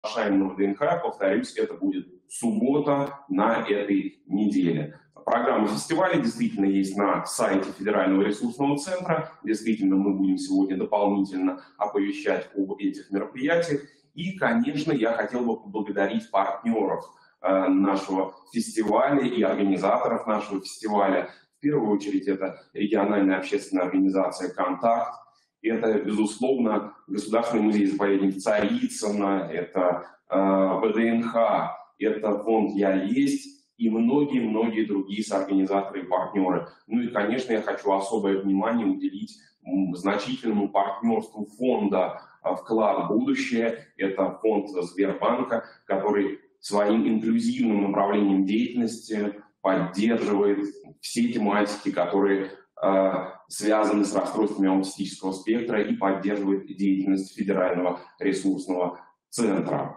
приглашаем на ВДНХ. Повторюсь, это будет суббота на этой неделе. Программа фестиваля действительно есть на сайте Федерального ресурсного центра. Действительно, мы будем сегодня дополнительно оповещать об этих мероприятиях. И, конечно, я хотел бы поблагодарить партнеров нашего фестиваля и организаторов нашего фестиваля. В первую очередь, это региональная общественная организация «Контакт». Это, безусловно, Государственный музей-заповедник Царицына, это ВДНХ, это фонд «Я есть» и многие-многие другие соорганизаторы и партнеры. Ну и, конечно, я хочу особое внимание уделить значительному партнерству фонда «Вклад в будущее». Это фонд Сбербанка, который своим инклюзивным направлением деятельности поддерживает все тематики, которые связаны с расстройствами аутистического спектра, и поддерживает деятельность Федерального ресурсного центра.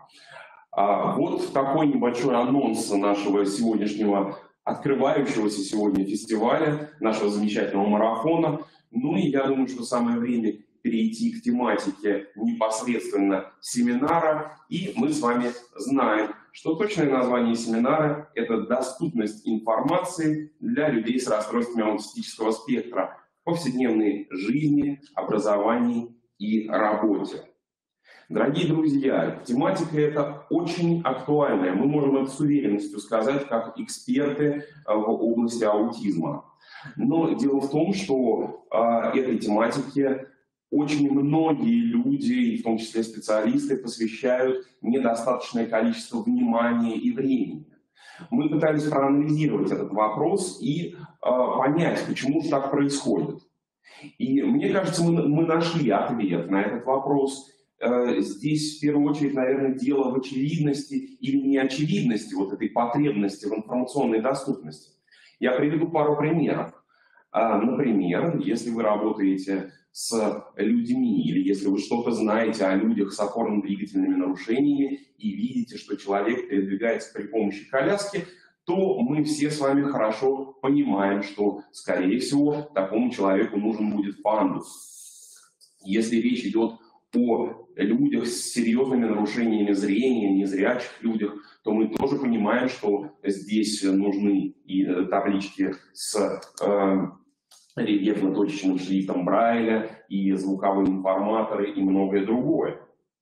Вот такой небольшой анонс нашего сегодняшнего, открывающегося сегодня фестиваля, нашего замечательного марафона. Ну и я думаю, что самое время перейти к тематике непосредственно семинара. И мы с вами знаем, что точное название семинара – это доступность информации для людей с расстройствами аутистического спектра в повседневной жизни, образовании и работе. Дорогие друзья, тематика эта очень актуальная. Мы можем это с уверенностью сказать, как эксперты в области аутизма. Но дело в том, что этой тематике очень многие люди, в том числе специалисты, посвящают недостаточное количество внимания и времени. Мы пытались проанализировать этот вопрос и понять, почему же так происходит. И мне кажется, мы нашли ответ на этот вопрос. Здесь в первую очередь, наверное, дело в очевидности или неочевидности вот этой потребности в информационной доступности. Я приведу пару примеров. Например, если вы работаете с людьми, или если вы что-то знаете о людях с опорно-двигательными нарушениями и видите, что человек передвигается при помощи коляски, то мы все с вами хорошо понимаем, что, скорее всего, такому человеку нужен будет пандус. Если речь идет о людях с серьезными нарушениями зрения, незрячих людях, то мы тоже понимаем, что здесь нужны и таблички с рельефно-точечным шрифтом Брайля, и звуковые информаторы, и многое другое.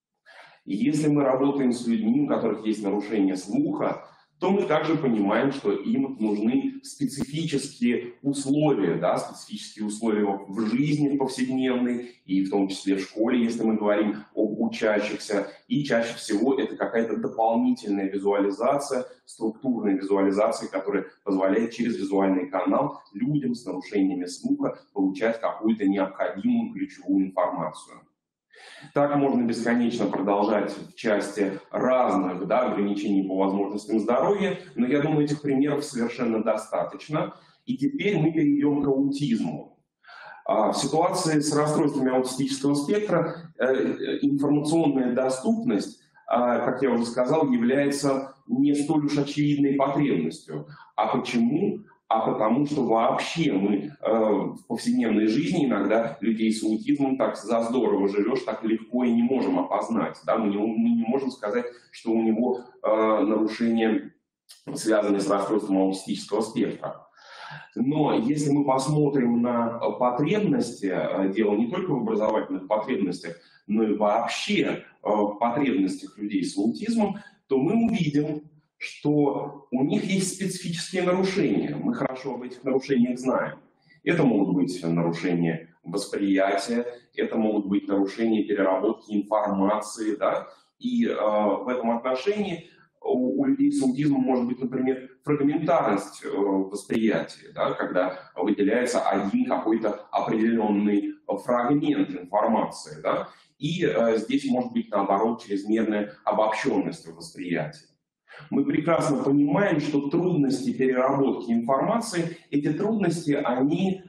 И если мы работаем с людьми, у которых есть нарушение слуха, то мы также понимаем, что им нужны специфические условия, специфические условия в жизни повседневной, и в том числе в школе, если мы говорим об учащихся. И чаще всего это какая-то дополнительная визуализация, структурная визуализация, которая позволяет через визуальный канал людям с нарушениями слуха получать какую-то необходимую ключевую информацию. Так можно бесконечно продолжать в части разных ограничений по возможностям здоровья, но я думаю, этих примеров совершенно достаточно. И теперь мы перейдем к аутизму. В ситуации с расстройствами аутистического спектра информационная доступность, как я уже сказал, является не столь уж очевидной потребностью. А почему? А потому что вообще мы в повседневной жизни иногда людей с аутизмом так за здорово живешь, так легко и не можем опознать. Мы не можем сказать, что у него нарушения, связанные с расстройством аутистического спектра. Но если мы посмотрим на потребности, дело не только в образовательных потребностях, но и вообще в потребностях людей с аутизмом, то мы увидим, что у них есть специфические нарушения. Мы хорошо об этих нарушениях знаем. Это могут быть нарушения восприятия, это могут быть нарушения переработки информации. И в этом отношении у людей с аутизмом может быть, например, фрагментарность восприятия, когда выделяется один какой-то определенный фрагмент информации. И здесь может быть, наоборот, чрезмерная обобщенность восприятия. Мы прекрасно понимаем, что трудности переработки информации, эти трудности, они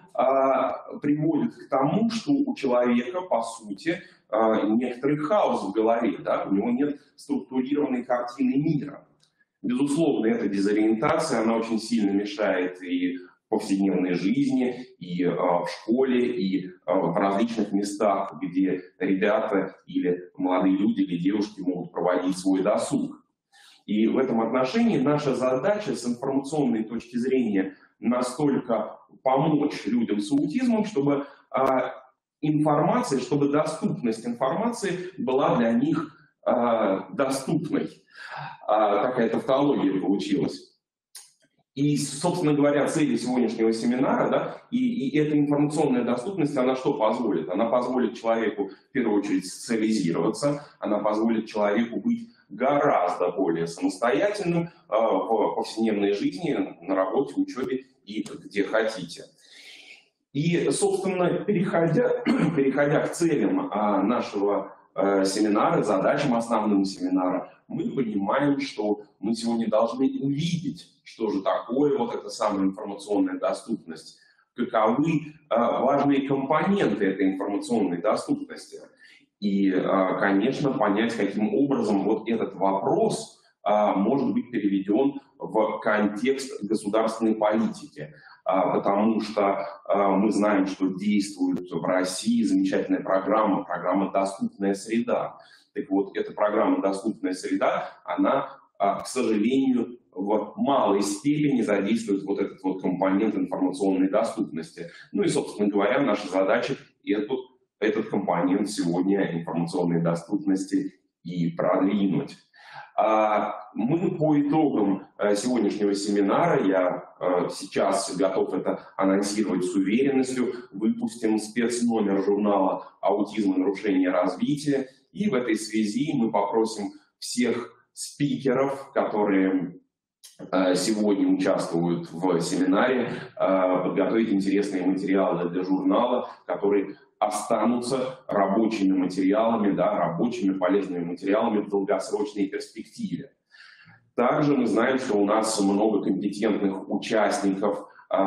приводят к тому, что у человека, по сути, некоторый хаос в голове, у него нет структурированной картины мира. Безусловно, эта дезориентация, она очень сильно мешает и в повседневной жизни, и в школе, и в различных местах, где ребята или молодые люди, или девушки могут проводить свой досуг. И в этом отношении наша задача с информационной точки зрения настолько помочь людям с аутизмом, чтобы информация, чтобы доступность информации была для них доступной. Такая тавтология получилась. И, собственно говоря, целью сегодняшнего семинара, да, и эта информационная доступность, она что позволит? Она позволит человеку, в первую очередь, социализироваться, она позволит человеку быть гораздо более самостоятельным в повседневной жизни, на работе, учебе и где хотите. И, собственно, переходя к целям нашего семинара, задачам основным семинара, мы понимаем, что мы сегодня должны увидеть, что же такое вот эта самая информационная доступность, каковы важные компоненты этой информационной доступности. И, конечно, понять, каким образом вот этот вопрос может быть переведен в контекст государственной политики. Потому что мы знаем, что действует в России замечательная программа «Доступная среда». Так вот, эта программа «Доступная среда», она, к сожалению, в малой степени задействует вот этот вот компонент информационной доступности. Ну и, собственно говоря, наша задача этот компонент сегодня информационной доступности и продвинуть. Мы по итогам сегодняшнего семинара, я сейчас готов это анонсировать с уверенностью, выпустим спецномер журнала «Аутизм и нарушение развития». И в этой связи мы попросим всех спикеров, которые сегодня участвуют в семинаре, подготовить интересные материалы для журнала, которые останутся рабочими материалами, да, рабочими полезными материалами в долгосрочной перспективе. Также мы знаем, что у нас много компетентных участников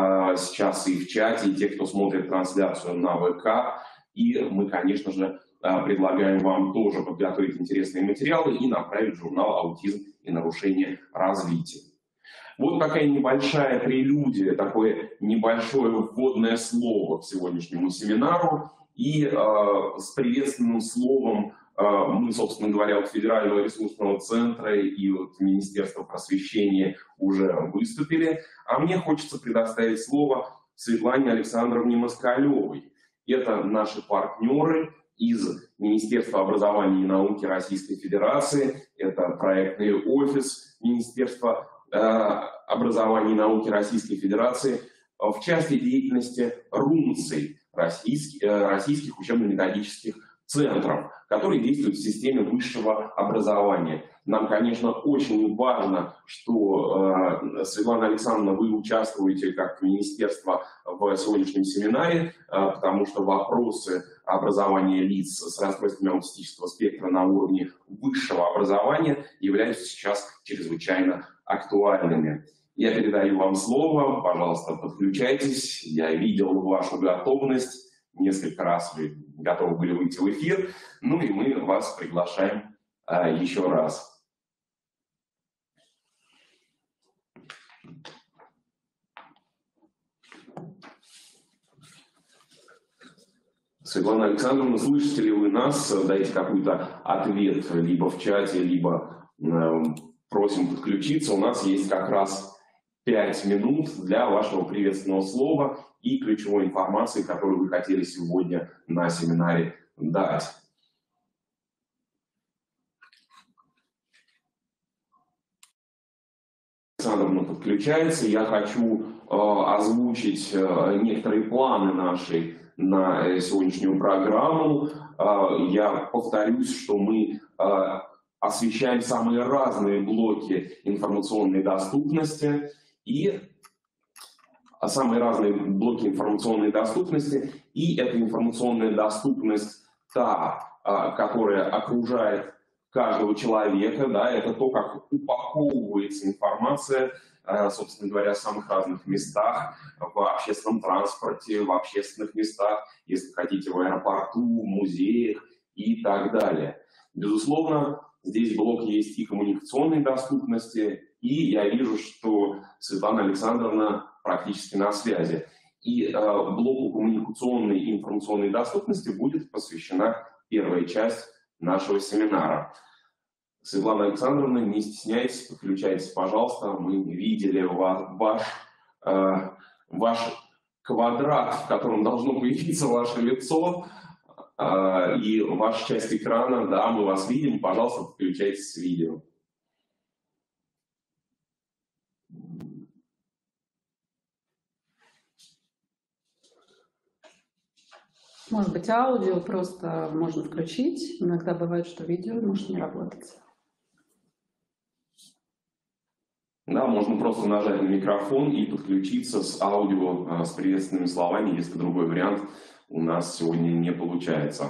сейчас и в чате, и те, кто смотрит трансляцию на ВК. И мы, конечно же, предлагаем вам тоже подготовить интересные материалы и направить в журнал «Аутизм и нарушение развития». Вот такая небольшая прелюдия, такое небольшое вводное слово к сегодняшнему семинару. И с приветственным словом мы, собственно говоря, от Федерального ресурсного центра и от Министерства просвещения уже выступили. А мне хочется предоставить слово Светлане Александровне Москалевой. Это наши партнеры из Министерства образования и науки Российской Федерации. Это проектный офис Министерства образования и науки Российской Федерации в части деятельности РУНЦИ, российских учебно-методических центров, которые действуют в системе высшего образования. Нам, конечно, очень важно, что, Светлана Александровна, вы участвуете как министерство в сегодняшнем семинаре, потому что вопросы образования лиц с расстройствами аутистического спектра на уровне высшего образования являются сейчас чрезвычайно актуальными. Я передаю вам слово, пожалуйста, подключайтесь. Я видел вашу готовность, несколько раз вы готовы были выйти в эфир, ну и мы вас приглашаем еще раз. Светлана Александровна, слышите ли вы нас? Дайте какой-то ответ либо в чате, либо просим подключиться. У нас есть как раз 5 минут для вашего приветственного слова и ключевой информации, которую вы хотели сегодня на семинаре дать. Александровна подключается. Я хочу озвучить некоторые планы наши на сегодняшнюю программу. Я повторюсь, что мы освещаем самые разные блоки информационной доступности и самые разные блоки информационной доступности, и эта информационная доступность та, которая окружает каждого человека, да, это то, как упаковывается информация, собственно говоря, в самых разных местах, в общественном транспорте, в общественных местах, если хотите, в аэропорту, в музеях и так далее. Безусловно, здесь блок есть и коммуникационной доступности, и я вижу, что Светлана Александровна практически на связи. И блоку коммуникационной и информационной доступности будет посвящена первая часть нашего семинара. Светлана Александровна, не стесняйтесь, подключайтесь, пожалуйста. Мы видели ваш квадрат, в котором должно появиться ваше лицо, и ваша часть экрана. Да, мы вас видим. Пожалуйста, подключайтесь с видео. Может быть, аудио просто можно включить. Иногда бывает, что видео может не работать. Да, можно просто нажать на микрофон и подключиться с аудио с приветственными словами, если другой вариант у нас сегодня не получается.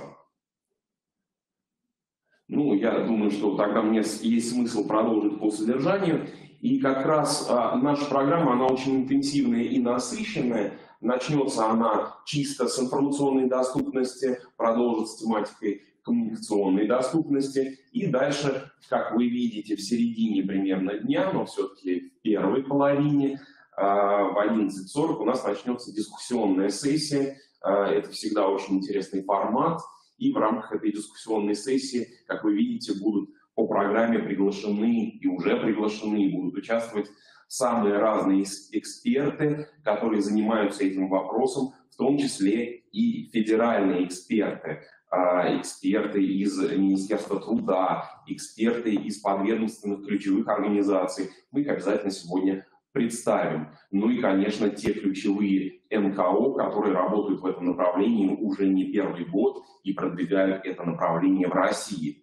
Ну, я думаю, что тогда мне есть смысл продолжить по содержанию. И как раз наша программа, она очень интенсивная и насыщенная. Начнется она чисто с информационной доступности, продолжит с тематикой коммуникационной доступности. И дальше, как вы видите, в середине примерно дня, но все-таки в первой половине, в 11:40 у нас начнется дискуссионная сессия. Это всегда очень интересный формат. И в рамках этой дискуссионной сессии, как вы видите, будут по программе приглашены и уже приглашены, и будут участвовать самые разные эксперты, которые занимаются этим вопросом, в том числе и федеральные эксперты. Эксперты из Министерства труда, эксперты из подведомственных ключевых организаций. Мы их обязательно сегодня представим. Ну и, конечно, те ключевые НКО, которые работают в этом направлении уже не первый год и продвигают это направление в России.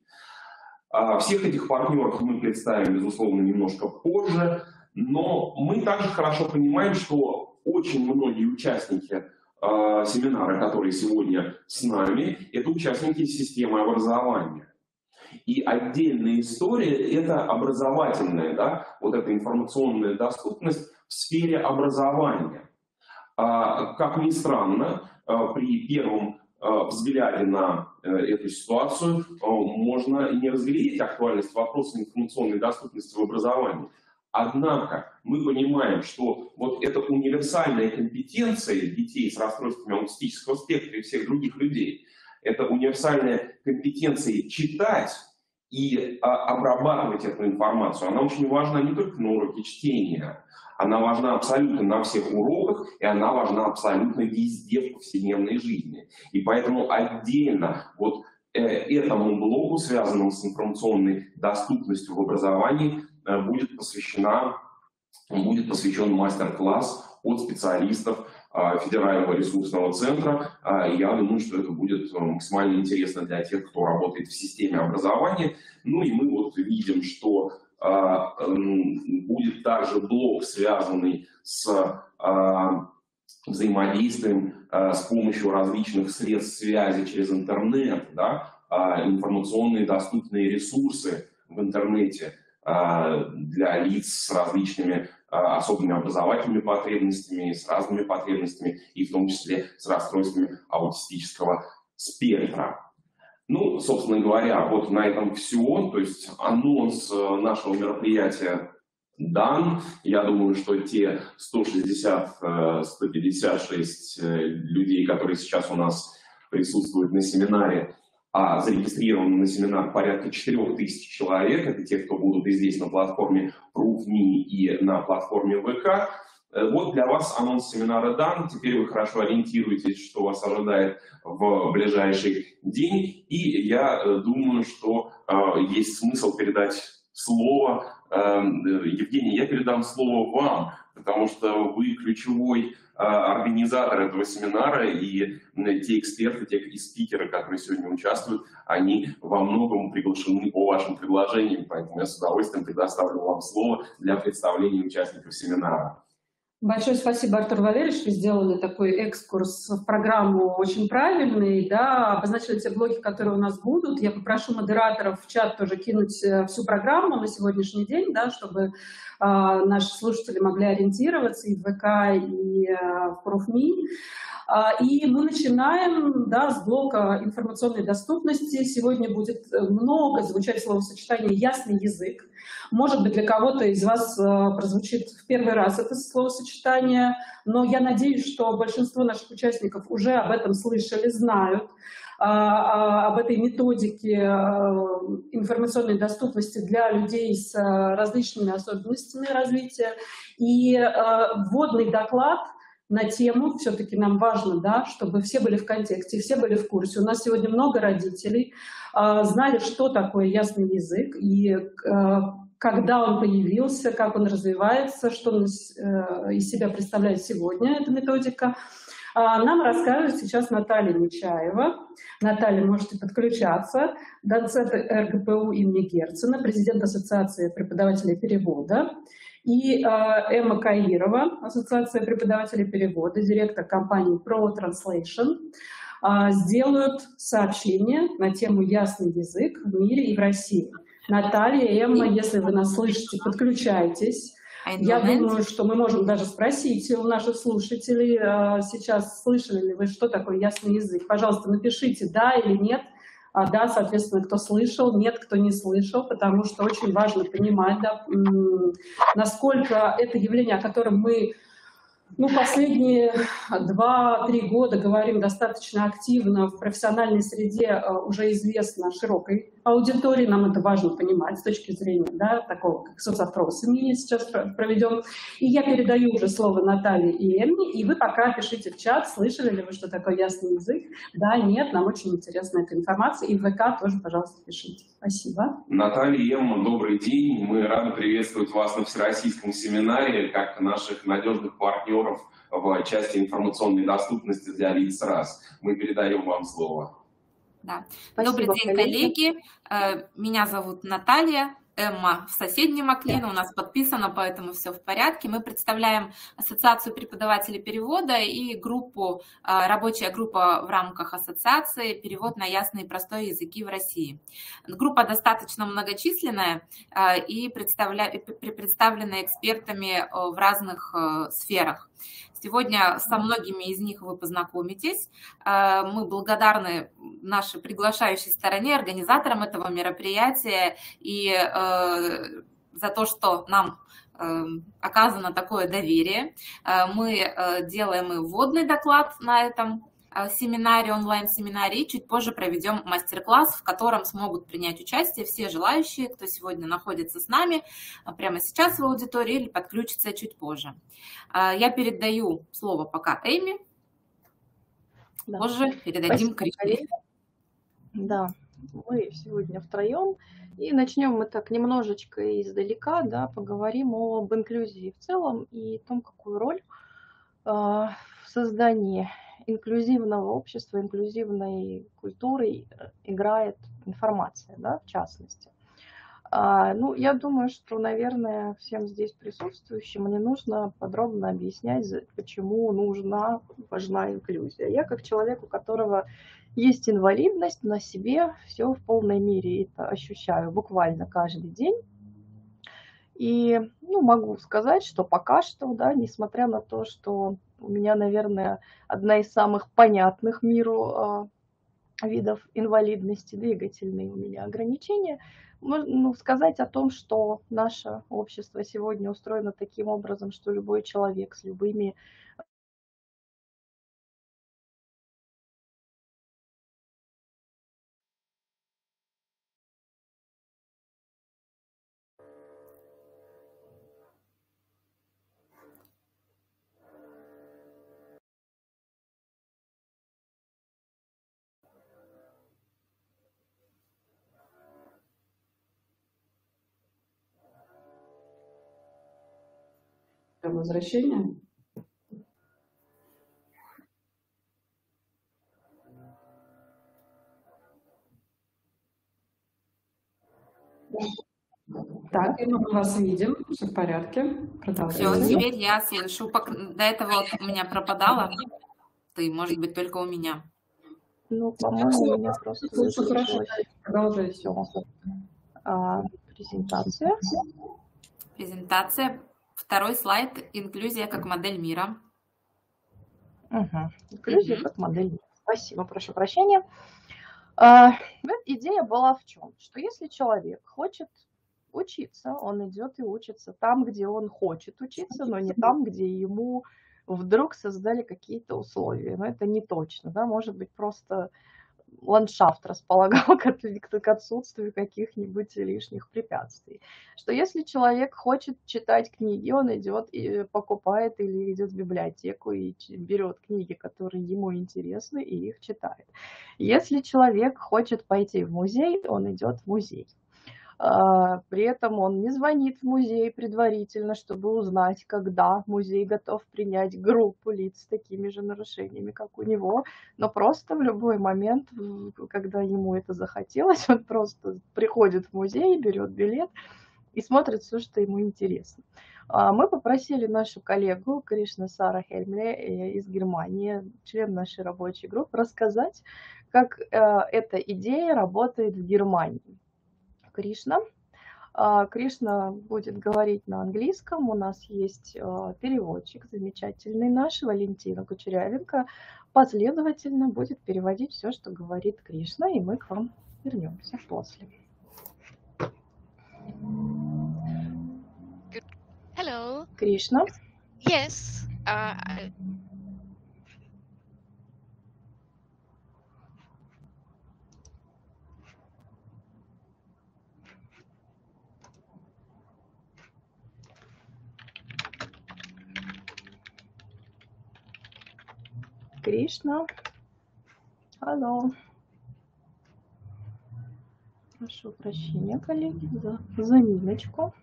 Всех этих партнеров мы представим, безусловно, немножко позже, но мы также хорошо понимаем, что очень многие участники семинара, которые сегодня с нами, это участники системы образования. И отдельная история – это образовательная, да, вот эта информационная доступность в сфере образования. Как ни странно, при первом взгляде на эту ситуацию можно не разглядеть актуальность вопроса информационной доступности в образовании. Однако мы понимаем, что вот эта универсальная компетенция детей с расстройствами аутистического спектра и всех других людей, это универсальная компетенция читать и обрабатывать эту информацию, она очень важна не только на уроке чтения, она важна абсолютно на всех уроках, и она важна абсолютно везде в повседневной жизни. И поэтому отдельно вот этому блоку, связанному с информационной доступностью в образовании, будет посвящен мастер-класс от специалистов Федерального ресурсного центра. Я думаю, что это будет максимально интересно для тех, кто работает в системе образования. Ну и мы вот видим, что будет также блок, связанный с взаимодействием с помощью различных средств связи через интернет, да, информационные доступные ресурсы в интернете для лиц с различными особыми образовательными потребностями, с разными потребностями, и в том числе с расстройствами аутистического спектра. Ну, собственно говоря, вот на этом все. То есть анонс нашего мероприятия дан. Я думаю, что те 160-156 людей, которые сейчас у нас присутствуют на семинаре, зарегистрированы на семинар порядка 4000 человек. Это те, кто будут и здесь на платформе ProofMe и на платформе ВК. Вот для вас анонс семинара дан. Теперь вы хорошо ориентируетесь, что вас ожидает в ближайший день. И я думаю, что есть смысл передать слово. Евгений, я передам слово вам, потому что вы ключевой организатор этого семинара, и те эксперты, те спикеры, которые сегодня участвуют, они во многом приглашены по вашим предложениям, поэтому я с удовольствием предоставлю вам слово для представления участников семинара. Большое спасибо, Артур Валерьевич, вы сделали такой экскурс в программу очень правильный, да, обозначили те блоки, которые у нас будут. Я попрошу модераторов в чат тоже кинуть всю программу на сегодняшний день, да, чтобы наши слушатели могли ориентироваться и в ВК, и в ProofMe. И мы начинаем, да, с блока информационной доступности. Сегодня будет много звучать словосочетание «ясный язык». Может быть, для кого-то из вас прозвучит в первый раз это словосочетание, но я надеюсь, что большинство наших участников уже об этом слышали, знают, об этой методике информационной доступности для людей с различными особенностями развития. И вводный доклад на тему, все-таки нам важно, да, чтобы все были в контексте, все были в курсе. У нас сегодня много родителей знали, что такое ясный язык, и когда он появился, как он развивается, что он из себя представляет сегодня, эта методика. Нам расскажет сейчас Наталья Нечаева. Наталья, можете подключаться. Доцент РГПУ имени Герцена, президент Ассоциации преподавателей перевода. И Эмма Каирова, Ассоциация преподавателей перевода, директор компании Pro Translation, сделают сообщение на тему «Ясный язык в мире и в России». Наталья, Эмма, если вы нас слышите, подключайтесь. Я думаю, что мы можем даже спросить у наших слушателей сейчас, слышали ли вы, что такое ясный язык. Пожалуйста, напишите «да» или «нет». Да, соответственно, кто слышал, нет, кто не слышал, потому что очень важно понимать, да, насколько это явление, о котором мы последние 2-3 года говорим достаточно активно в профессиональной среде, уже известно широкой аудитории. Нам это важно понимать с точки зрения, да, такого, как соцопросы мы сейчас проведем. И я передаю уже слово Наталье и Эмме, и вы пока пишите в чат, слышали ли вы, что такое ясный язык. Да, нет, нам очень интересна эта информация. И в ВК тоже, пожалуйста, пишите. Спасибо. Наталья и Эмма, добрый день. Мы рады приветствовать вас на Всероссийском семинаре, как наших надежных партнеров в части информационной доступности для лиц РАС. Мы передаем вам слово. Да. Добрый день, коллеги. Меня зовут Наталья. Эмма в соседнем окне, у нас подписано, поэтому все в порядке. Мы представляем Ассоциацию преподавателей перевода и группу, рабочая группа в рамках ассоциации «Перевод на ясный и простой языки в России». Группа достаточно многочисленная и представлена экспертами в разных сферах. Сегодня со многими из них вы познакомитесь. Мы благодарны нашей приглашающей стороне, организаторам этого мероприятия и за то, что нам оказано такое доверие. Мы делаем и вводный доклад на этом семинаре, онлайн-семинаре, и чуть позже проведем мастер-класс, в котором смогут принять участие все желающие, кто сегодня находится с нами прямо сейчас в аудитории или подключится чуть позже. Я передаю слово пока Эми, позже передадим Кристине. Да, мы сегодня втроем, и начнем мы так немножечко издалека, да, поговорим об инклюзии в целом и о том, какую роль в создании инклюзивного общества, инклюзивной культуры играет информация, да, в частности. Я думаю, что, наверное, всем здесь присутствующим не нужно подробно объяснять, почему важна инклюзия. Я, как человек, у которого есть инвалидность, на себе все в полной мере это ощущаю буквально каждый день. И могу сказать, что пока что, да, несмотря на то, что у меня, наверное, одна из самых понятных миру видов инвалидности, двигательные у меня ограничения, можно сказать о том, что наше общество сегодня устроено таким образом, что любой человек с любыми возвращения. Так, мы вас видим, все в порядке. Все, теперь я слышу. До этого у меня пропадало. Ты, может быть, только у меня. По-моему, у меня просто продолжайте. Презентация. Презентация. Второй слайд. Инклюзия как модель мира. Инклюзия как модель мира. Спасибо, прошу прощения. Идея была в чем? Что если человек хочет учиться, он идет и учится там, где он хочет учиться, но не там, где ему вдруг создали какие-то условия. Но это не точно, да, может быть, просто ландшафт располагал к отсутствию каких-нибудь лишних препятствий. Что если человек хочет читать книги, он идет и покупает или идет в библиотеку и берет книги, которые ему интересны, и их читает. Если человек хочет пойти в музей, он идет в музей. При этом он не звонит в музей предварительно, чтобы узнать, когда музей готов принять группу лиц с такими же нарушениями, как у него, но просто в любой момент, когда ему это захотелось, он просто приходит в музей, берет билет и смотрит все, что ему интересно. Мы попросили нашу коллегу Кришна Сара Хельмле из Германии, член нашей рабочей группы, рассказать, как эта идея работает в Германии. Кришна. Кришна будет говорить на английском. У нас есть переводчик замечательный наш, Валентина Кучерявенко. Последовательно будет переводить все, что говорит Кришна, и мы к вам вернемся после. Good. Hello. Кришна. Yes. Кришна. Алло. Прошу прощения, коллеги, за заминочку.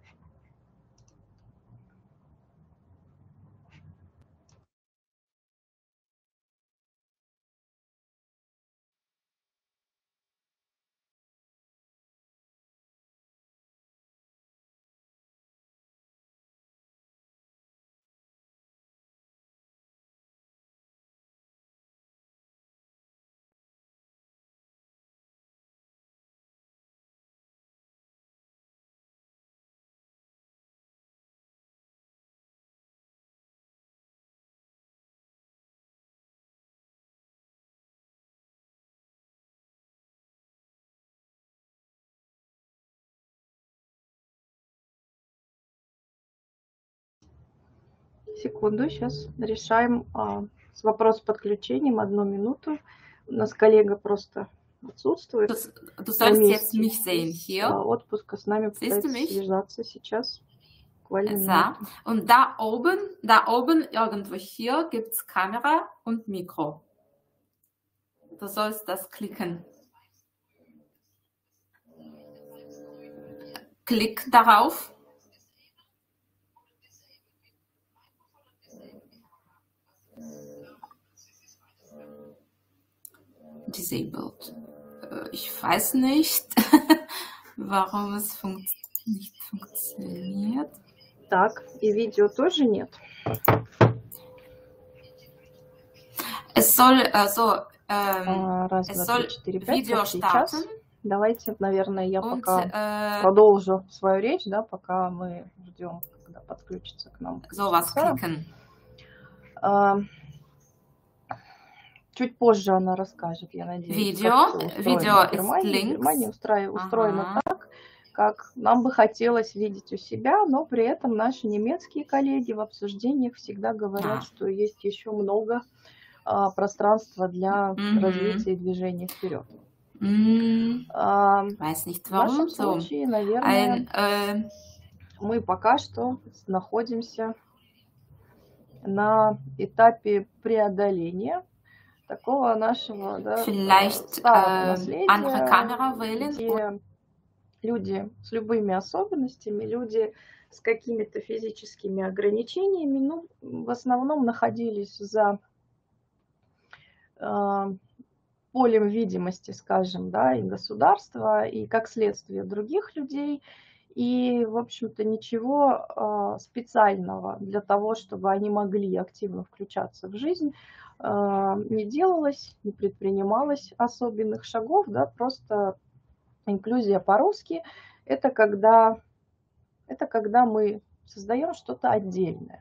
Секунду, сейчас решаем вопрос с подключением. 1 минуту. У нас коллега просто отсутствует. Du sollst jetzt mich sehen hier. Отпуска с нами пытается связаться сейчас. So. Und da oben irgendwo hier gibt es Kamera und Mikro. Du sollst das klicken. Klick darauf. Disabled. Ich weiß nicht, warum es nicht funktioniert. Так, и видео тоже нет. Es soll Раз, es два, soll три, четыре, пять, Video как сейчас. starten. Давайте, наверное, я Und, пока продолжу свою речь, да, пока мы ждем, когда подключится к нам. Sowas klicken. Чуть позже она расскажет, я надеюсь. Видео в Германии устроено так, как нам бы хотелось видеть у себя, но при этом наши немецкие коллеги в обсуждениях всегда говорят, что есть еще много пространства для развития и движения вперед. Weiß nicht, В warum нашем so. случае, наверное, мы пока что находимся на этапе преодоления такого нашего, да, старого наследия, где люди с любыми особенностями, люди с какими-то физическими ограничениями, ну, в основном находились за полем видимости, скажем, да, и государства, и как следствие других людей. И, в общем-то, ничего специального для того, чтобы они могли активно включаться в жизнь, не делалось, не предпринималось особенных шагов, да, просто инклюзия по-русски – это когда мы создаем что-то отдельное,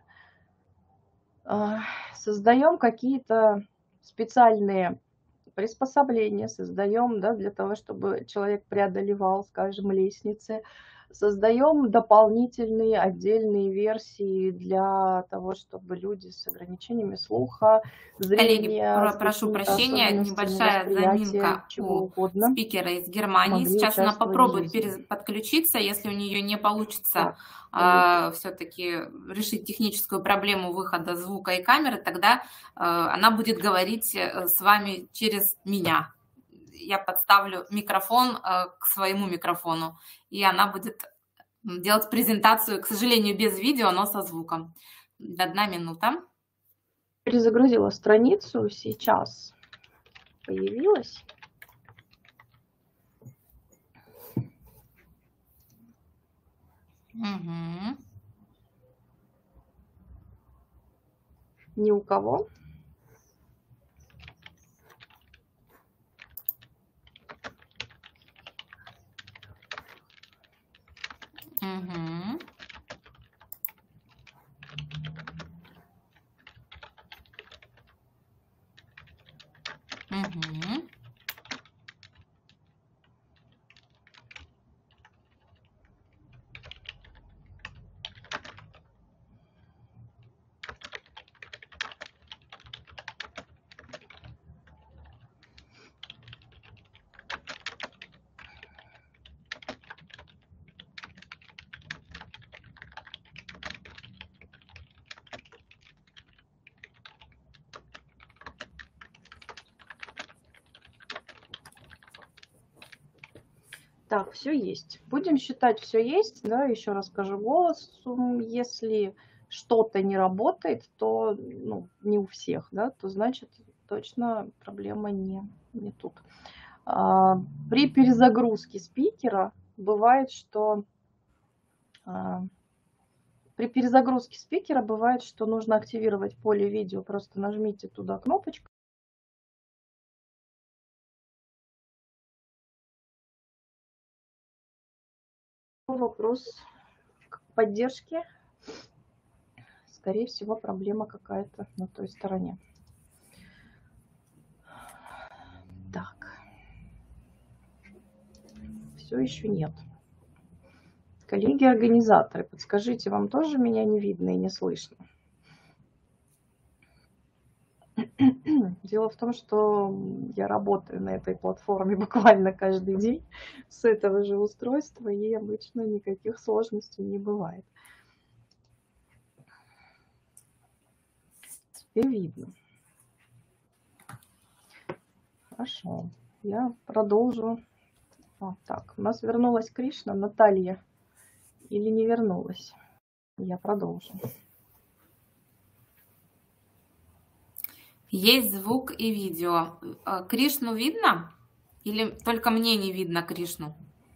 создаем какие-то специальные приспособления, создаем, да, для того, чтобы человек преодолевал, скажем, лестницы, создаем дополнительные отдельные версии для того, чтобы люди с ограничениями слуха, зрения, Коллеги, прошу прощения, небольшая заминка у спикера из Германии. Сейчас она попробует подключиться, если у нее не получится все-таки решить техническую проблему выхода звука и камеры, тогда она будет говорить с вами через меня. Я подставлю микрофон к своему микрофону, и она будет делать презентацию, к сожалению, без видео, но со звуком. 1 минута. Перезагрузила страницу, сейчас появилась. Угу. Ни у кого. Угу. Угу. Так, все есть. Будем считать, все есть. Да, еще раз скажу голосом. Если что-то не работает, то не у всех, да, то значит точно проблема не тут. При перезагрузке спикера бывает, что нужно активировать поле видео. Просто нажмите туда кнопочку. Вопрос к поддержке. Скорее всего, проблема какая-то на той стороне. Так. Все еще нет. Коллеги-организаторы, подскажите, вам тоже меня не видно и не слышно? Дело в том, что я работаю на этой платформе буквально каждый день с этого же устройства, и обычно никаких сложностей не бывает. Теперь видно. Хорошо, я продолжу. Так, у нас вернулась Кришна, Наталья, или не вернулась? Я продолжу. Есть звук и видео. Кришну видно? Или только мне не видно Кришну?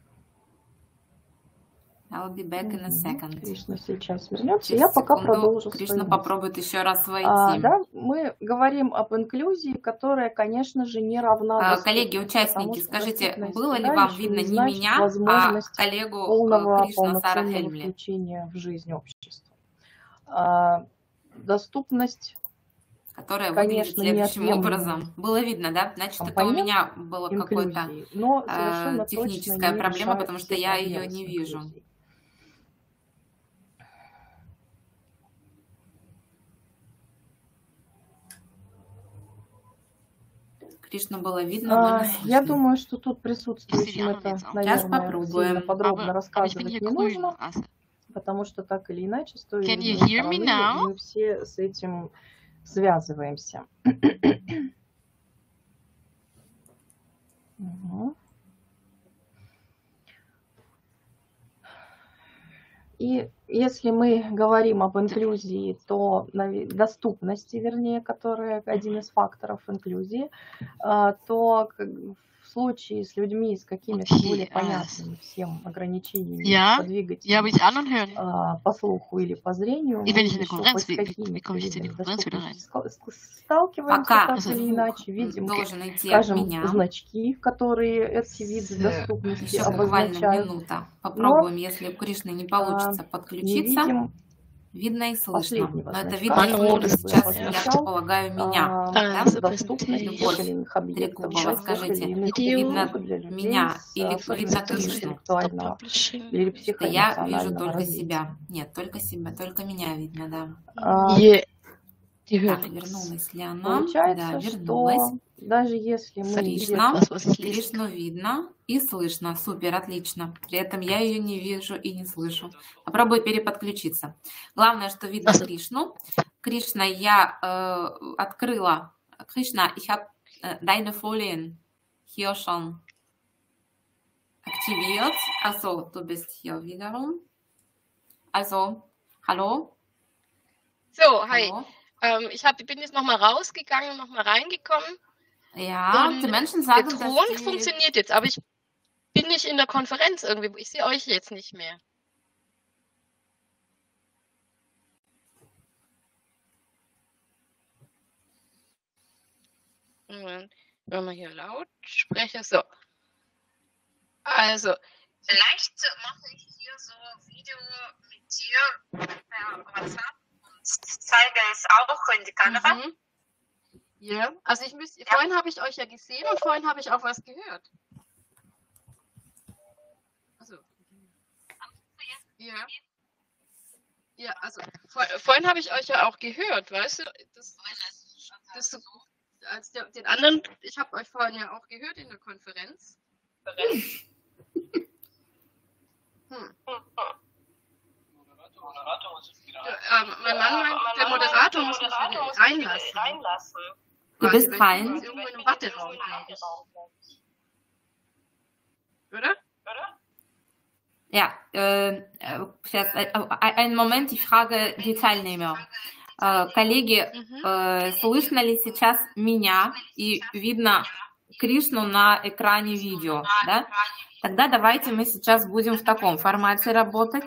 I'll be back in a second. Кришна сейчас вернется. Я пока продолжу. Кришна попробует еще раз войти. Да, мы говорим об инклюзии, которая, конечно же, не равна. Коллеги, участники, скажите, было ли вам видно не меня, а коллегу Кришна Сара Хельмли? Включение в жизнь общества. Доступность, которая выглядит следующим образом. Было видно, да? Значит, это у меня было какое-то техническая проблема, потому что я ее не вижу. Кришну было видно, но не слышно. Я думаю, что тут присутствующим это, сейчас попробуем. Подробно рассказывать не нужно, потому что так или иначе стоит мы все с этим связываемся. И если мы говорим об инклюзии, то доступности, вернее, которая один из факторов инклюзии, то в случае с людьми с какими-то более понятными всем ограничениями по двигателю, по слуху или по зрению, сталкиваемся так или иначе, видим, скажем, значки, которые эти виды доступности обозначают. Минута. Попробуем, если у Кришны не получится подключиться. Видно и слышно. последнего Но это значка, видно и слышно который сейчас, я означал полагаю, меня. Да? доступность Любовь вычисленных объектов Трекубова, для тех скажите, или иных видно услуг для людей меня с или видно особенностями Кришну? интеллектуального или Что я вижу психоэмоционального только развития. себя. Нет, только себя, только меня видно, да. А, Так, вернулась ли она? Да, Получается, вернулась. что даже если мы Кришна, где-то Кришну видно и слышно. Супер, отлично. При этом я ее не вижу и не слышу. Попробую переподключиться. Главное, что видно Кришну. Кришна, я открыла. Кришна, ich habe deine Folien hier schon aktiviert. Also, du bist hier wiederum. Also, hallo? So, hi. Hallo? Ich bin jetzt nochmal rausgegangen und nochmal reingekommen. Ja, Und die Menschen der sagen, dass Ton die... funktioniert jetzt, aber ich bin nicht in der Konferenz irgendwie. Ich sehe euch jetzt nicht mehr. Moment, wenn wir hier Lautsprecher, so. Also, vielleicht mache ich hier so Video mit dir per WhatsApp und zeige es auch in die Kamera. Mhm. Ja, also vorhin habe ich euch ja gesehen und vorhin habe ich auch was gehört. Also, ja. Ja, also vorhin habe ich euch ja auch gehört, weißt du? Den anderen, ich habe euch vorhin ja auch gehört in der Konferenz. Mein Mann meint, der Moderator muss mich reinlassen. Du bist rein. Irgendwo in einem Warteraum, glaube ich. Oder? Ja, сейчас, einen Moment, ich frage die Teilnehmer. Коллеги, слышно ли сейчас меня и видно Кришну на экране видео? Да? Тогда давайте мы сейчас будем в таком формате работать.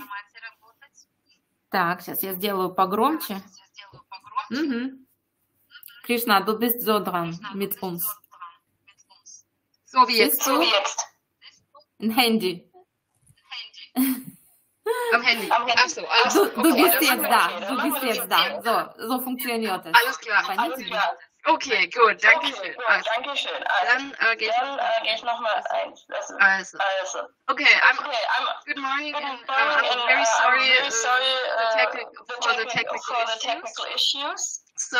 Так, сейчас я сделаю погромче. Угу. Кришна, du bist so dran mit uns. So wie jetzt. Ein Handy. Am Handy. Ach so, alles Du bist jetzt da. So funktioniert es. Alles klar. Okay, gut, danke schön. Dann gehe ich nochmal ein. Also. Okay, good morning and I'm very sorry for the technical issues. So,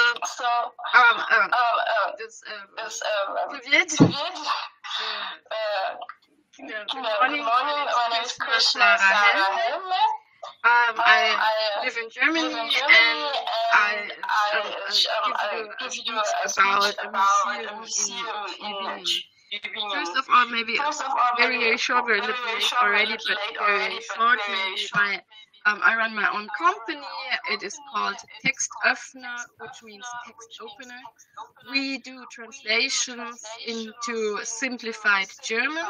Good morning, my name is Krishna Helme. I live in Germany and I give you a speech about a museum in Tübingen. First of all, maybe very short, we're a little late already, but very short, maybe I run my own company. It is called Textöffner, which means text opener. We do translations into simplified German.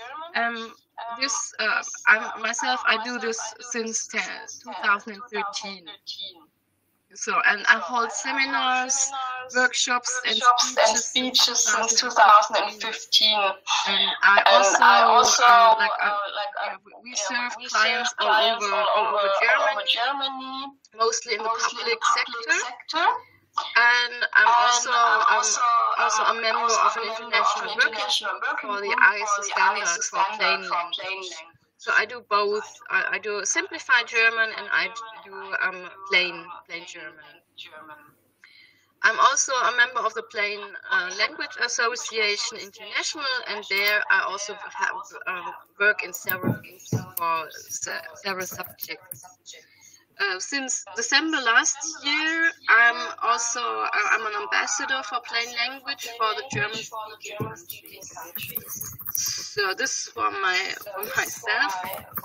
I do this since 2013. So, and I hold seminars, workshops, and speeches since 2015. And I also we serve clients all over Germany, mostly in the public sector. And I'm also a member of an international working group called the ISO Standards for Plain Language. So I do both. I do simplified German and I do plain German. I'm also a member of the Plain Language Association International, and there I also have work in several groups for several subjects. Since December last year, I'm an ambassador for Plain Language for the German-speaking countries. So this is for myself.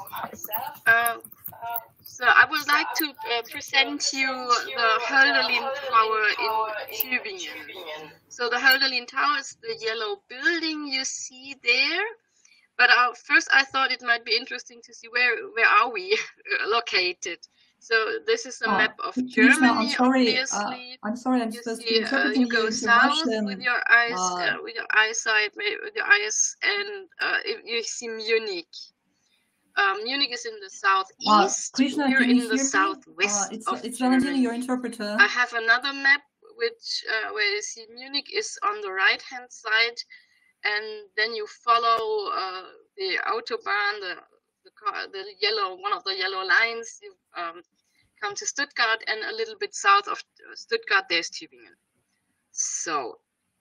So I would like to present you the Hölderlin Tower in Tübingen. So the Hölderlin Tower is the yellow building you see there. But first I thought it might be interesting to see where are we located. So this is a map of Germany. I'm sorry. Obviously. I'm sorry. I'm supposed to be interpreting you go south Russian. with your eyes, and you see Munich. Munich is in the southeast. Krishna, we're can in you the hear southwest me? of It's Germany. Valentina, your interpreter. I have another map which where you see Munich is on the right hand side, and then you follow the Autobahn, the yellow, one of the yellow lines. You come to Stuttgart, and a little bit south of Stuttgart there's Tübingen. So,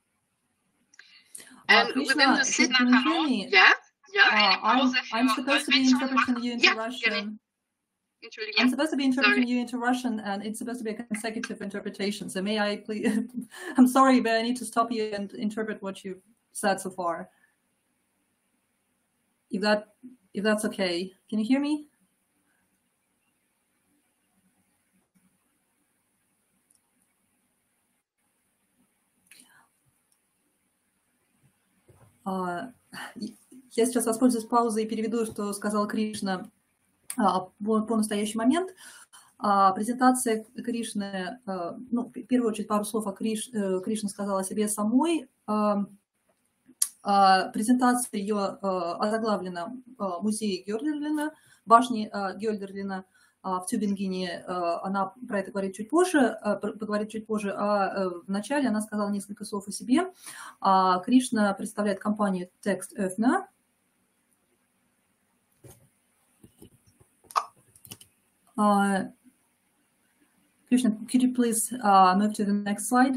and Krishna, within the city, can you hear me? yeah. I'm supposed to be interpreting you into Russian. I'm supposed to be interpreting you into Russian, and it's supposed to be a consecutive interpretation. So may I please? I'm sorry, but I need to stop you and interpret what you've said so far. If that's okay, can you hear me? Я сейчас воспользуюсь паузой и переведу, что сказал Кришна по настоящий момент. Презентация Кришны, ну, в первую очередь пару слов о Кришна сказала о себе самой. Презентация ее озаглавлена музей Гёльдерлина, башни Гёльдерлина в Тюбингене. Она про это говорит чуть позже, поговорит чуть позже. А вначале она сказала несколько слов о себе. Кришна представляет компанию TextÖffner. Krishna, could you please move to the next slide?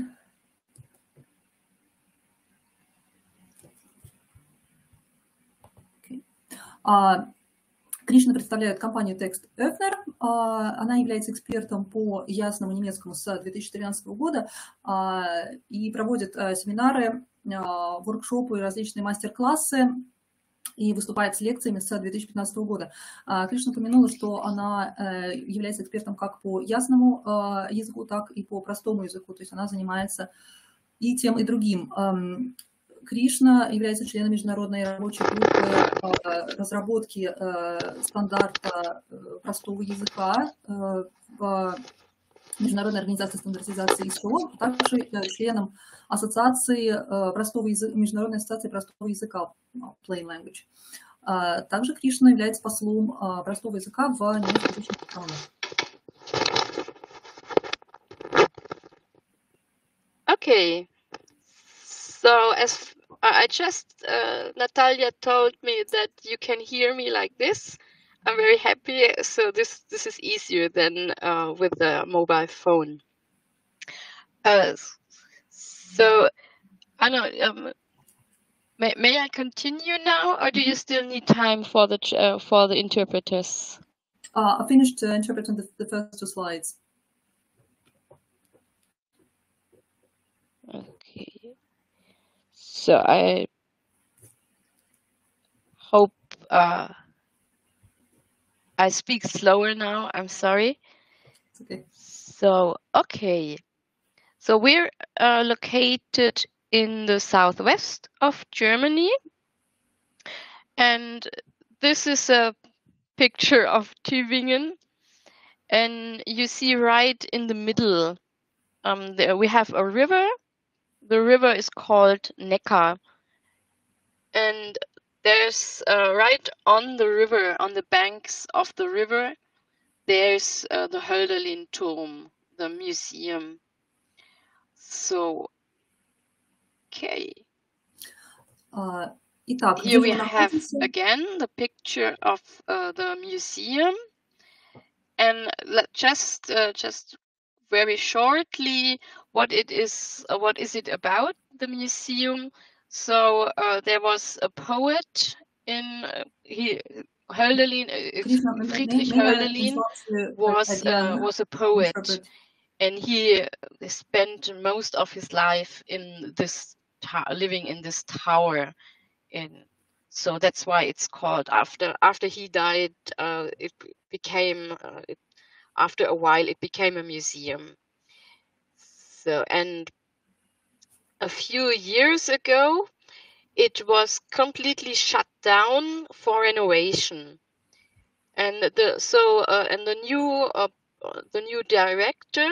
Okay. Кришна представляет компанию TextÖffner. Она является экспертом по ясному немецкому с 2013 года и проводит семинары, воркшопы и различные мастер-классы и выступает с лекциями с 2015 года. Кришна упомянула, что она является экспертом как по ясному языку, так и по простому языку, то есть она занимается и тем, и другим. Кришна является членом международной рабочей группы разработки стандарта простого языка в Международной организации стандартизации ИСО, а также членом ассоциации простого языка, Международной ассоциации простого языка, Plain Language. Также Кришна является послом простого языка в немецкоязычных странах. Okay. So as I just, Natalia told me that you can hear me like this. I'm very happy. So this is easier than with the mobile phone. So I know. May I continue now, or do you still need time for the interpreters? I finished interpreting the first two slides. Okay. So I hope I speak slower now. I'm sorry. Okay. So, okay. So we're located in the southwest of Germany. And this is a picture of Tübingen. And you see right in the middle, there we have a river. The river is called Neckar. And there's right on the river, on the banks of the river, there's the Hölderlin-Turm, the museum. So, okay. Here we have again the picture of the museum. And just very shortly, what is it about, the museum? So there was a poet in Hölderlin, Friedrich Hölderlin was a poet, and he spent most of his life in this living in this tower, and so that's why it's called after he died. It became after a while it became a museum. So, and a few years ago, it was completely shut down for renovation, and the new director,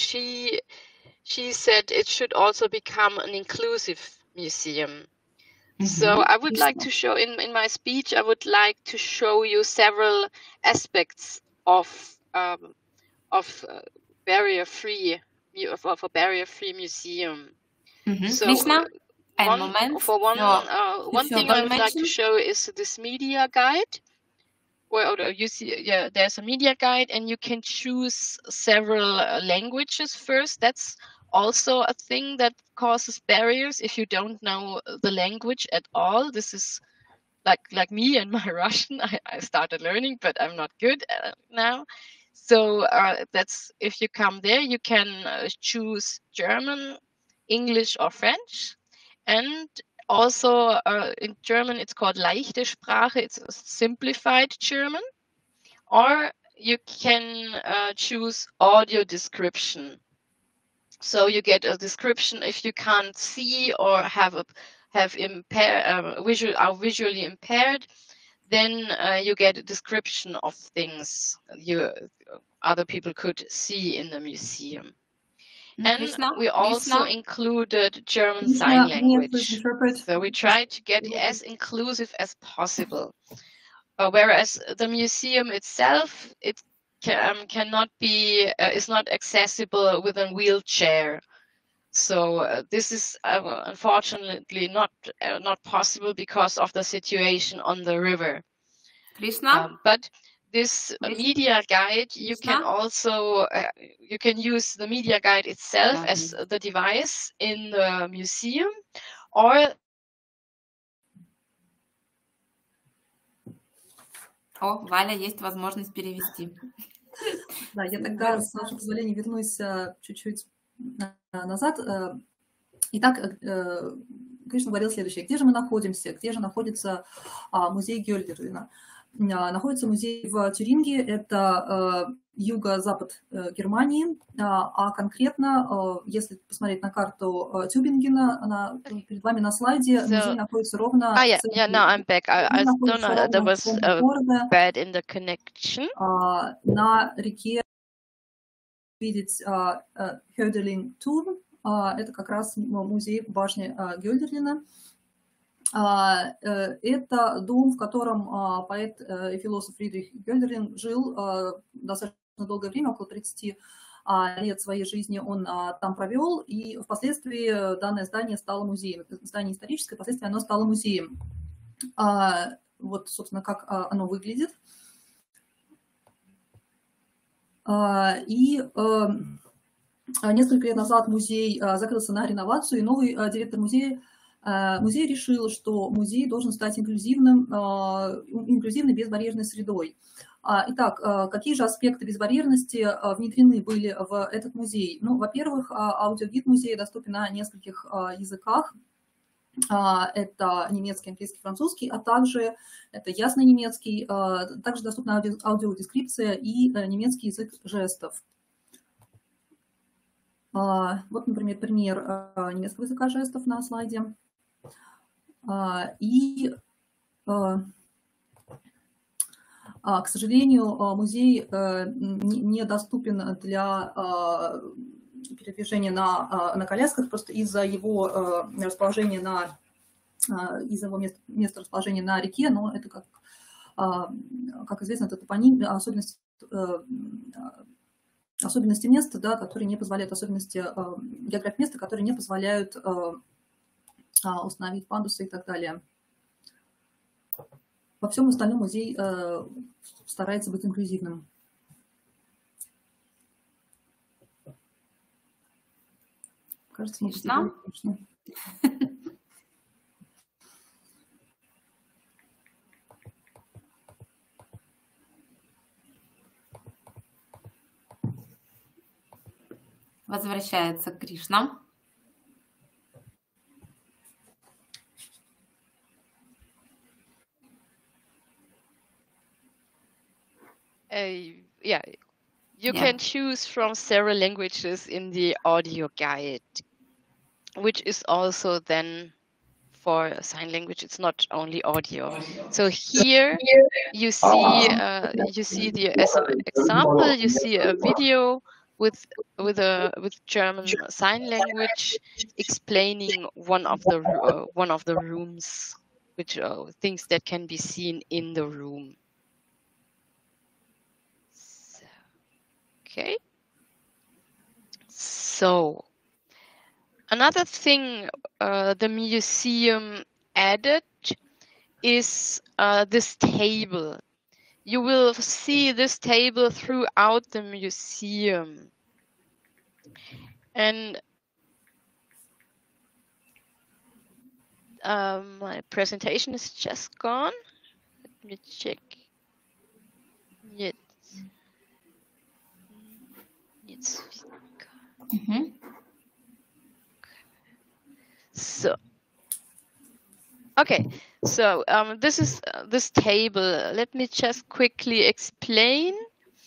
she said it should also become an inclusive museum. So I would like to show in my speech, I would like to show you several aspects of barrier-free of a barrier-free museum. So Krishna, one thing I would like to show is this media guide. Well, you see, yeah, there's a media guide, and you can choose several languages first. That's also a thing that causes barriers if you don't know the language at all. This is like me and my Russian. I started learning, but I'm not good now. So that's, if you come there, you can choose German, English, or French. And also in German, it's called leichte Sprache. It's a simplified German. Or you can choose audio description. So you get a description if you can't see or are visually impaired. Then you get a description of things other people could see in the museum. And we also included German Sign Language. So we tried to get it as inclusive as possible. Whereas the museum itself, it cannot be, is not accessible with a wheelchair. So this is unfortunately not possible because of the situation on the river. Krishna? But this media guide, you can also you can use the media guide itself as the device in the museum, or Валя, есть возможность перевести. Да, я тогда, с вашего позволения, вернусь чуть-чуть назад. Итак, Кришна говорил следующее. Где же мы находимся? Где же находится музей Гёльдерлина? Находится музей в Тюринге, это юго-запад Германии, а конкретно, если посмотреть на карту Тюбингена, перед вами на слайде, музей находится ровно... now I'm back. I don't know, there was bad in the connection. На реке видеть Hölderlin-Turm, это как раз музей башни Гёльдерлина. Это дом, в котором поэт и философ Фридрих Гёльдерлин жил достаточно долгое время, около 30 лет своей жизни он там провел, и впоследствии данное здание стало музеем. Здание историческое, впоследствии оно стало музеем. Вот, собственно, как оно выглядит. И несколько лет назад музей закрылся на реновацию, и новый директор музея решил, что музей должен стать инклюзивной безбарьерной средой. Итак, какие же аспекты безбарьерности внедрены были в этот музей? Ну, во-первых, аудиогид музея доступен на нескольких языках. Это немецкий, английский, французский, а также это ясный немецкий, также доступна аудиодескрипция и немецкий язык жестов. Вот, например, пример немецкого языка жестов на слайде. И, к сожалению, музей недоступен для передвижения на колясках просто из-за его расположения из-за его места расположения на реке, но это, как известно, это топоним, особенности места, да, которые не позволяют, особенности географии места, которые не позволяют установить пандусы и так далее. Во всем остальном музей старается быть инклюзивным. Кажется, мы потеряли. Возвращается Кришна. Yeah, you can choose from several languages in the audio guide, which is also then for sign language. It's not only audio. So here you see the as an example, you see a video with German Sign Language, explaining one of the rooms, which things that can be seen in the room. Okay. So another thing the museum added is this table. You will see this table throughout the museum. And my presentation is just gone. Let me check. So, okay. So this is this table. Let me just quickly explain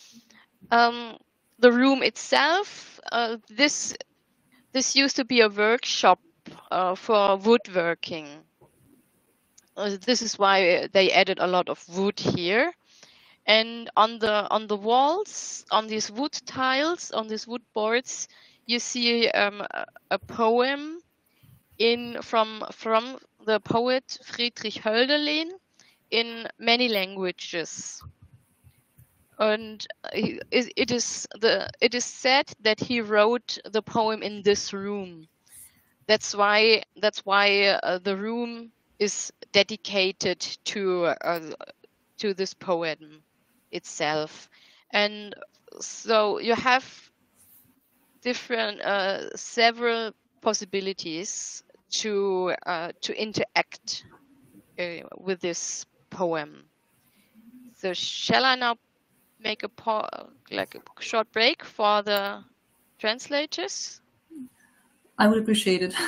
the room itself. This used to be a workshop for woodworking. This is why they added a lot of wood here. And on the walls, on these wood tiles, on these wood boards, you see a poem from the poet Friedrich Hölderlin in many languages. And it is said that he wrote the poem in this room. That's why the room is dedicated to this poem itself. And so you have different several possibilities to interact with this poem. So shall I now make a short break for the translators? I would appreciate it.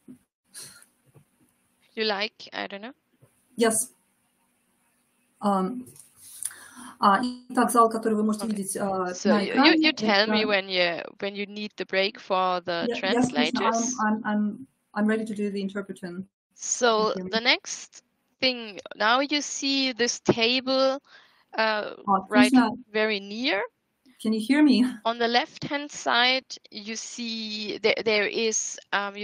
You like, I don't know. Yes. Итак, зал, который вы можете видеть so на экране. You tell me when you need the break for the translators. Yes, I'm ready to do the interpreting. So the next thing, now you see this table right very near. Can you hear me? On the left-hand side, you see there is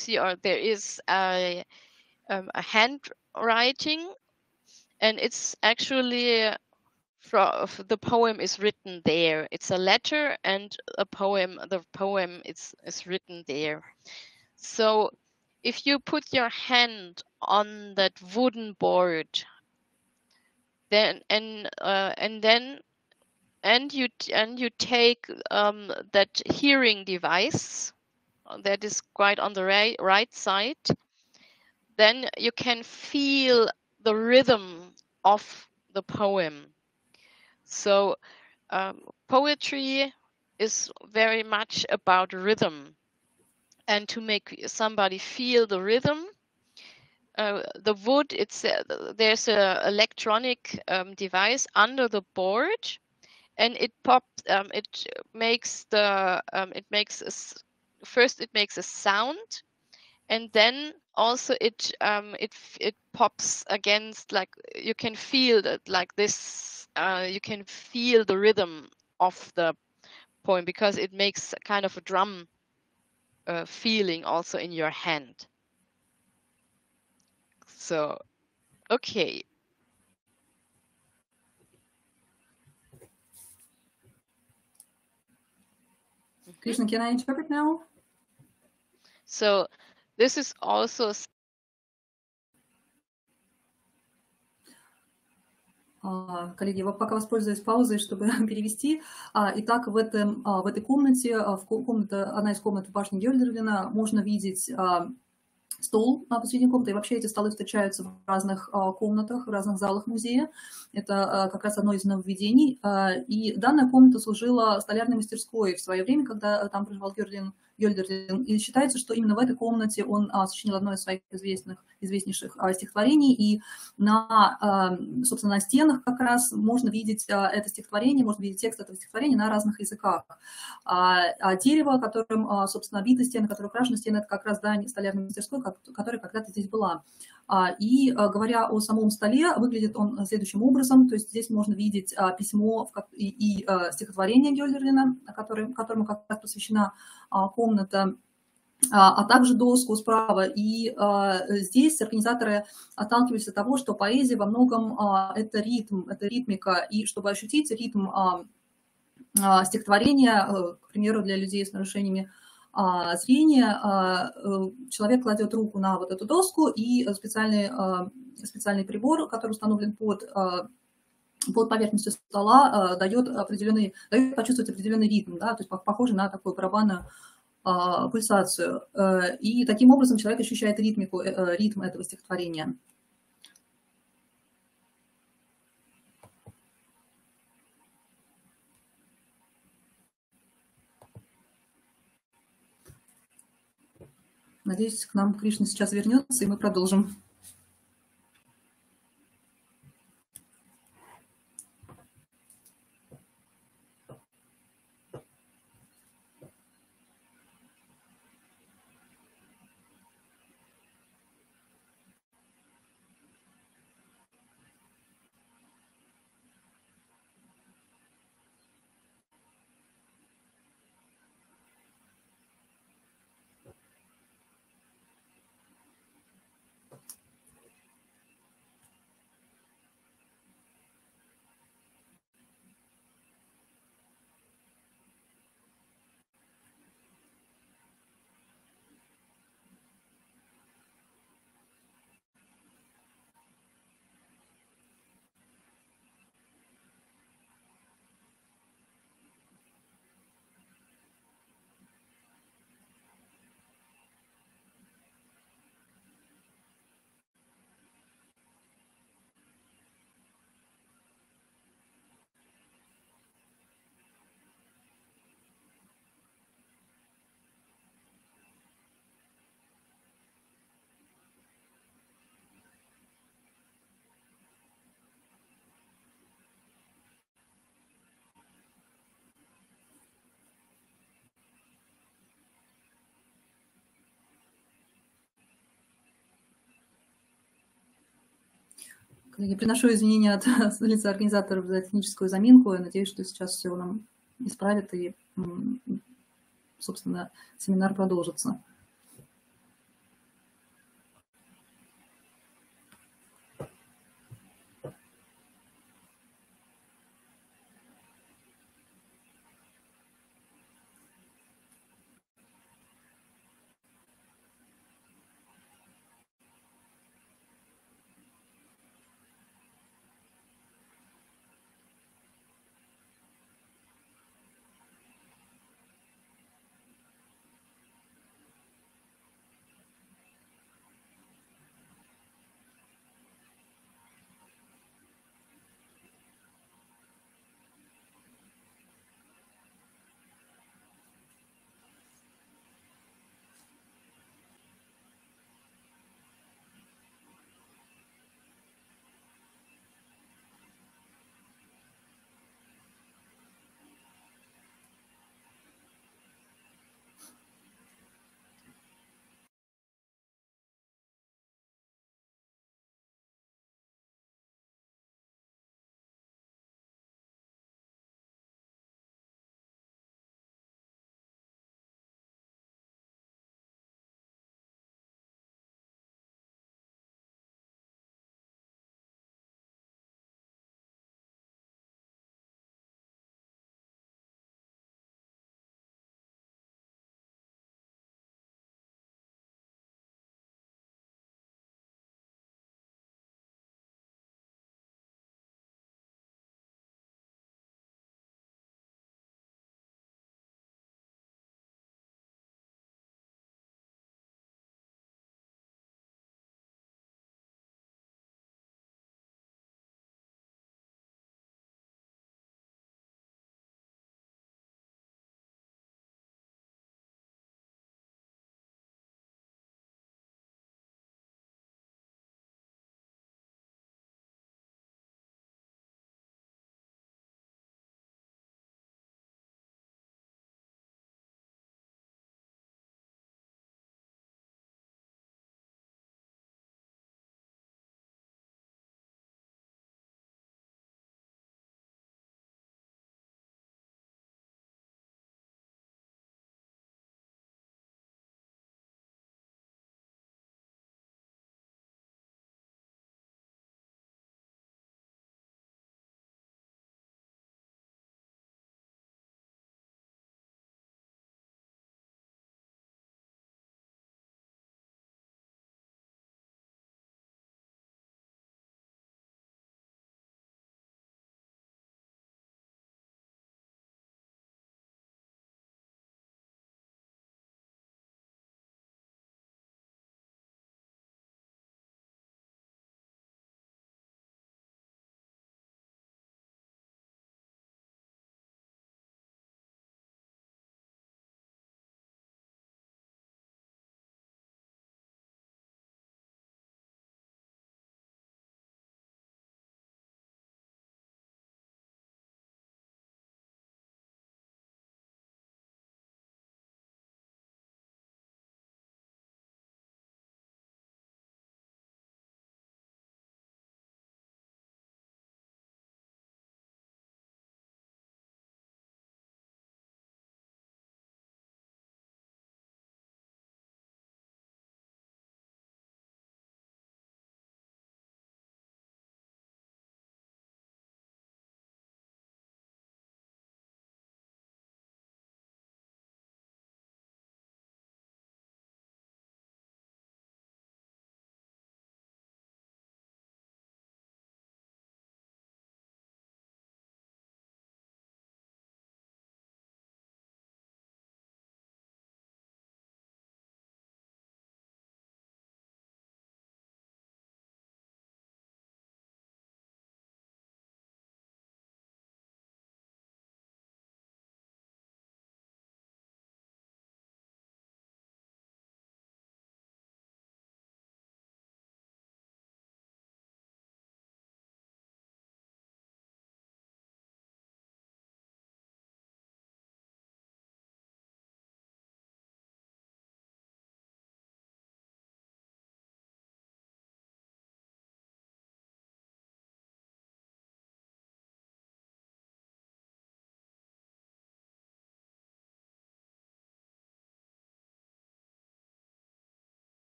a handwriting, and it's actually the poem is written there. It's a letter and a poem. The poem is written there. So if you put your hand on that wooden board, then you take that hearing device that is quite on the right side, then you can feel the rhythm of the poem. So poetry is very much about rhythm, and to make somebody feel the rhythm, the wood, there's an electronic device under the board, and it makes a sound, and then also it pops against, like you can feel that, like this. You can feel the rhythm of the poem because it makes a kind of a drum feeling also in your hand. So, okay. Krishna, can I interpret now? So, this is also... Коллеги, я пока воспользуюсь паузой, чтобы перевести. Итак, в этой комнате, одна из комнат в башне Гёльдерлина, можно видеть стол посреди комнаты, и вообще эти столы встречаются в разных комнатах, в разных залах музея. Это как раз одно из нововведений. И данная комната служила столярной мастерской в свое время, когда там проживал Гёльдерлин. И считается, что именно в этой комнате он сочинил одно из своих известнейших стихотворений. И собственно, на стенах как раз можно видеть это стихотворение, можно видеть текст этого стихотворения на разных языках. Дерево, которым, собственно, обиты стены, которое украшено стены, это как раз здание столярной мастерской, которая когда-то здесь была. И говоря о самом столе, выглядит он следующим образом. То есть здесь можно видеть письмо и стихотворение Гёльдерлина, которому как раз посвящена комната, а также доску справа. И здесь организаторы отталкиваются от того, что поэзия во многом это ритм, это ритмика. И чтобы ощутить ритм стихотворения, к примеру, для людей с нарушениями зрения, человек кладет руку на вот эту доску, и специальный прибор, который установлен под поверхностью стола, дает почувствовать определенный ритм, да, то есть похоже на такую барабанную пульсацию. И таким образом человек ощущает ритм этого стихотворения. Надеюсь, к нам Кришна сейчас вернется, и мы продолжим. Я приношу извинения от лица организаторов за техническую заминку. Я надеюсь, что сейчас все нам исправят, и, собственно, семинар продолжится.